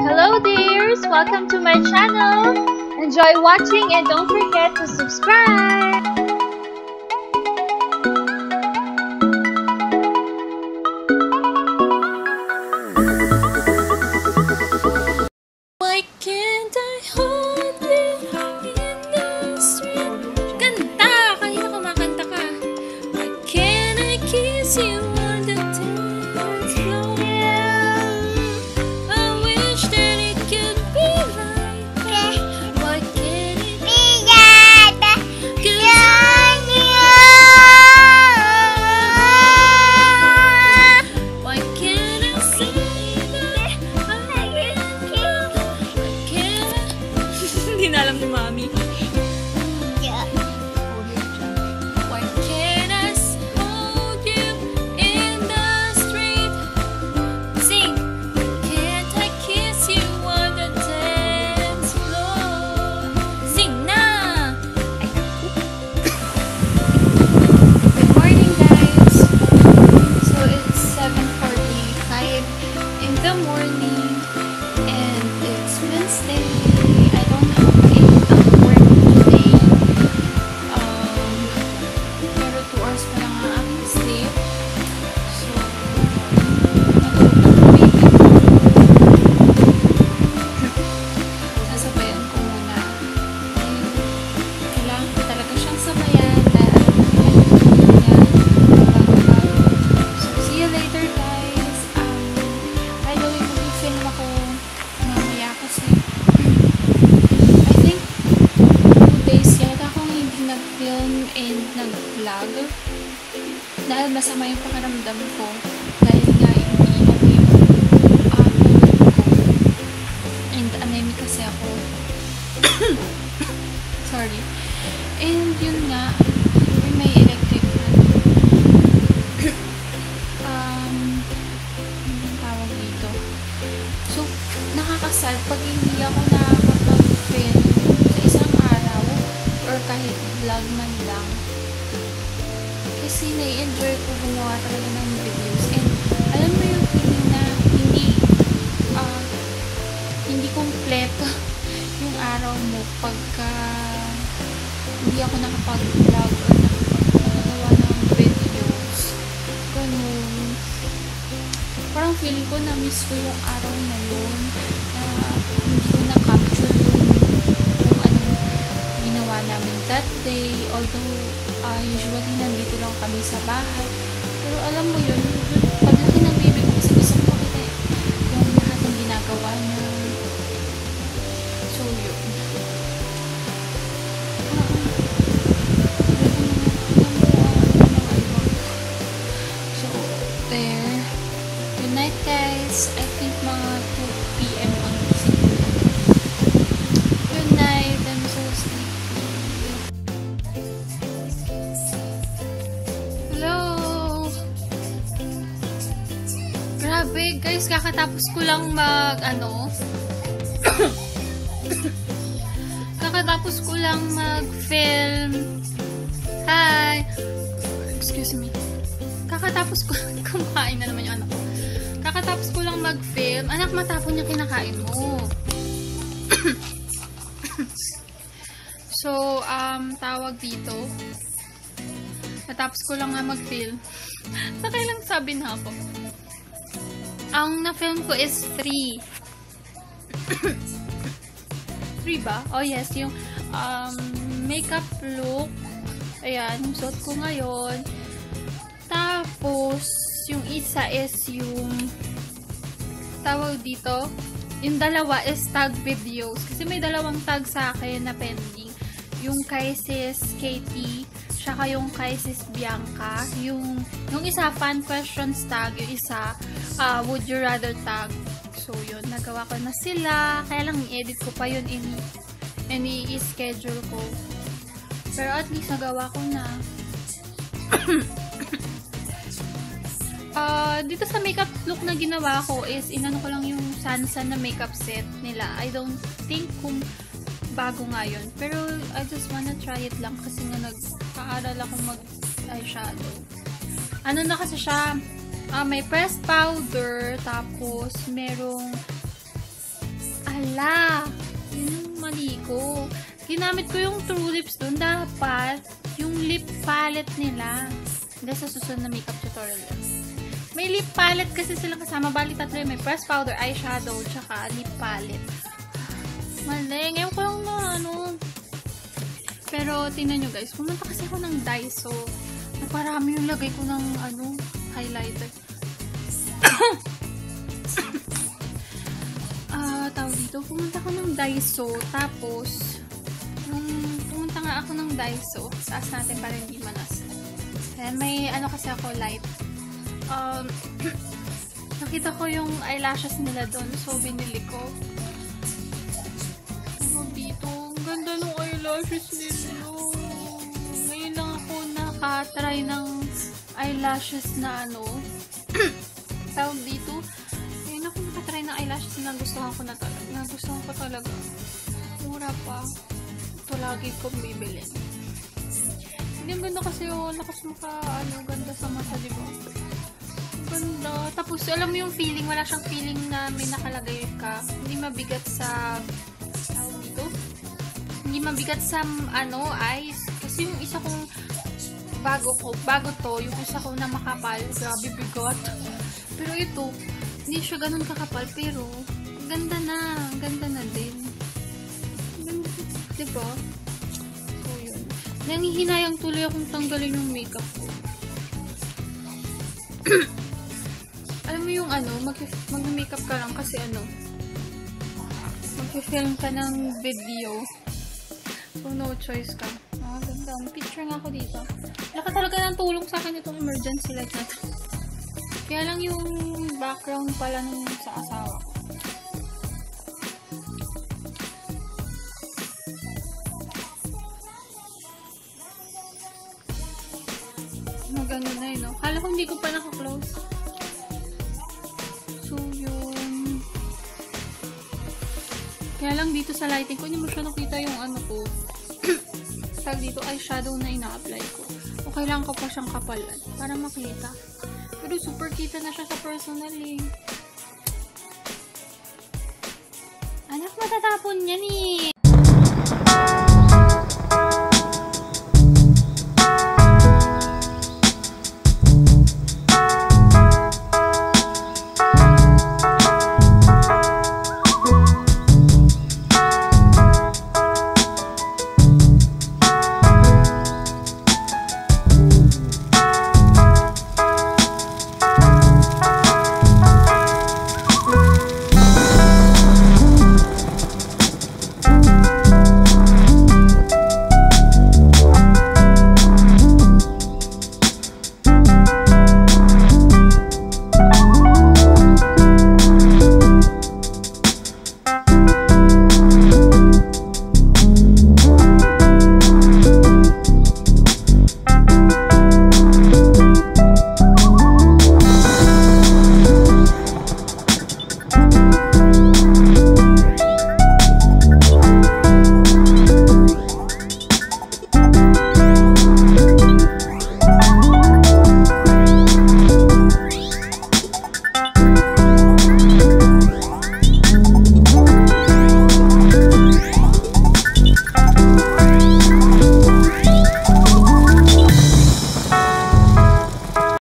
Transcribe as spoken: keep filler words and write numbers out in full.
Hello dears! Welcome to my channel! Enjoy watching and don't forget to subscribe! Why can't I hold you in the street? Kanta! Kanina kumakanta ka. Why can't I kiss you on the dance floor? I wish that it could be like that. Why can't it be that? 'Cause I'm yours. Why can't I say that I love you? Why can't I? Hindi na alam ni Mami. Why can't I hold you in the street? Sing! Can't I kiss you on the dance floor? Sing na! Ay, naku. Good morning, guys! So, it's seven forty-five in the morning and it's Wednesday. I don't have a work today. Um, pero two hours pa lang ang aking sleep. So, sasabayan ko muna. And, kailangan ko talaga siyang sabayan dahil alam ko niya bago-bago. So, see you later, guys. Um, by the way, mag-film ako mamaya kasi I think two days yata akong hindi nag-film and nag-vlog dahil masama yung pakiramdam ko dahil nga hindi okay yung uh, mood ko and anemic kasi ako. Sorry. And yun nga, yung may electric fan. um, anong tawag dito? So, nakakasad pag hindi ako nakakapag-film sa isang araw or kahit vlog man lang. Kasi nai-enjoy ko gumawa talaga ng videos. And alam mo yung feeling na hindi uh, hindi kompleto yung araw mo pagka hindi ako nakapag-vlog or nakapagawa ng videos. Ganun. Parang feeling ko na-miss ko yung araw na yun na hindi ko na-capture yung, yung anong ginawa namin that day. Although, uh, usually nandito lang kami sa bahay. Pero alam mo yun, paglaki ng baby ko kasi gusto ko makita yung lahat ng ginagawa niya. So, yun. So, there. Good night, guys. I think mga two p m ang gising ko. Good night. I'm so sleepy. Hello! Grabe, guys. Kakatapos ko lang mag, ano, kakatapos ko lang mag-film. Hi! Excuse me. Kakatapos ko, kumain na naman yung anak ko. Kakatapos ko lang mag-film. Anak, matapon yung kinakain mo. So, um, tawag dito. Natapos ko lang nga mag-film. Nakailang sabi na ako. Ang na-film ko is three. three ba? Oh, yes. Yung um, makeup look. Ayan, yung suot ko ngayon. Tapos, yung isa is yung tawag dito. Yung dalawa is tag videos. Kasi may dalawang tag sa akin na pending. Yung kay sis Katie, tsaka yung kay sis Bianca. Yung, yung isa, fan questions tag. Yung isa, uh, would you rather tag. So, yun. Nagawa ko na sila. Kaya lang, i-edit ko pa yun. I-schedule ko. Pero at least, nagawa ko na. Uh, dito sa makeup look na ginawa ko is inano ko lang yung Sansan na makeup set nila. I don't think kung bago nga yun. Pero I just wanna try it lang kasi nga nagpaaral ako mag eyeshadow. Ano na kasi siya, uh, may pressed powder, tapos merong Ala, yun yung mali ko. Ginamit ko yung True Lips doon. Dapat, yung lip palette nila. Hindi sa susunod na makeup tutorial. May lip palette kasi silang kasama. Bali tatlo yun. May pressed powder, eyeshadow, tsaka lip palette. Mali. Ngayon ko lang na ano. Pero, tingnan nyo guys. Pumunta kasi ako ng Daiso. Naparami yung lagay ko ng ano, highlighter. Ah, uh, tawag dito. Pumunta ako ng Daiso. Tapos, nung pumunta nga ako ng Daiso, taas natin para hindi manas. Ayan, may ano kasi ako, light. Um, nakita ko yung eyelashes nila doon. So, binili ko. Tawag dito. Ang ganda ng eyelashes nila. Ngayon lang ako nakatry ng eyelashes na ano. Tawag dito. Ngayon ako nakatry ng eyelashes na nagustuhan ko na talaga. Nagustuhan ko talaga. Mura pa. Ito lagi kong bibilin. Hindi ang ganda kasi yung lakas mo ka, ano, ganda sa mata, diba? Ganda. Tapos, alam mo yung feeling, wala siyang feeling na may nakalagay ka. Hindi mabigat sa, tawag dito? Hindi mabigat sa, ano, eyes. Kasi yung isa kong, bago ko, bago to, yung isa ko na makapal, grabe bigot. Pero ito, hindi siya ganun kakapal, pero, ganda na, ganda na din. Ganda, diba? So, yun. Nangihinayang tuloy akong tanggalin yung makeup ko. Alam mo yung ano, mag-makeup ka lang kasi ano, mag-film ka ng video. So, no choice ka. Ah, ganda. Picture nga ako dito. Wala ka talaga ng tulong sa akin itong emergency light na to. Kaya lang yung background pala nung sa asawa ko. Magano na yun, no? Kala ko hindi ko pa naka-close. So, yun. Kaya lang dito sa lighting ko, hindi mo siya nakita yung ano ko. Tag dito, eyeshadow na ina-apply ko. O kailangan ko pa siyang kapalan para makita. Pero super kita na siya sa personal eh. Anak, matatapon yan eh.